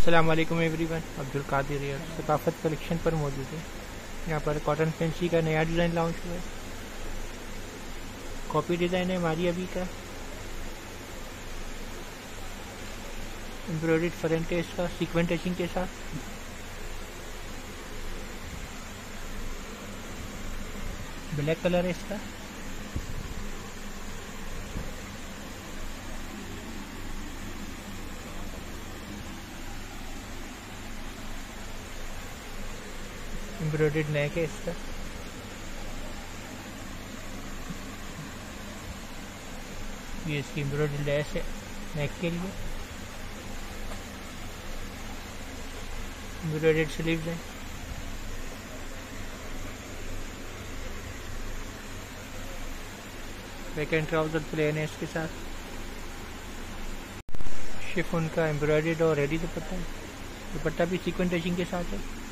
अस्सलाम वालेकुम एवरीवन, अब्दुल कादिर यार सकाफत कलेक्शन पर मौजूद है। यहाँ पर कॉटन फैंसी का नया डिज़ाइन लॉन्च हुआ है। कॉपी डिज़ाइन है हमारी अभी का। एम्ब्रॉयडर्ड फ्रंट है इसका सीक्वेंट टचिंग के साथ। ब्लैक कलर है इसका। एम्ब्रॉयडर्ड नेक है इसका। ये इसकी एम्ब्रॉयडर्ड लेस है नेक के लिए। एम्ब्रॉयडर्ड स्लीव्स है। बैक एंड ट्राउजर प्लेन है इसके साथ। शिफॉन का एम्ब्रॉयडर्ड और रेडी दुपट्टा है। दुपट्टा भी सीक्वेंट टचिंग के साथ है।